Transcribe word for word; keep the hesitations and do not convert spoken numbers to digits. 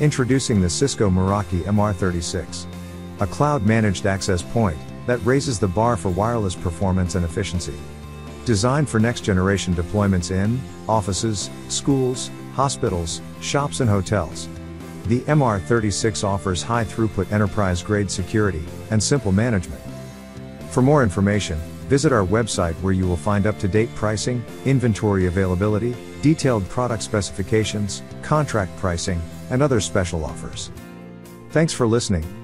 Introducing the Cisco Meraki M R thirty-six. A cloud-managed access point that raises the bar for wireless performance and efficiency. Designed for next-generation deployments in offices, schools, hospitals, shops and hotels. The M R thirty-six offers high-throughput enterprise-grade security and simple management. For more information, visit our website where you will find up-to-date pricing, inventory availability, detailed product specifications, contract pricing, and other special offers. Thanks for listening.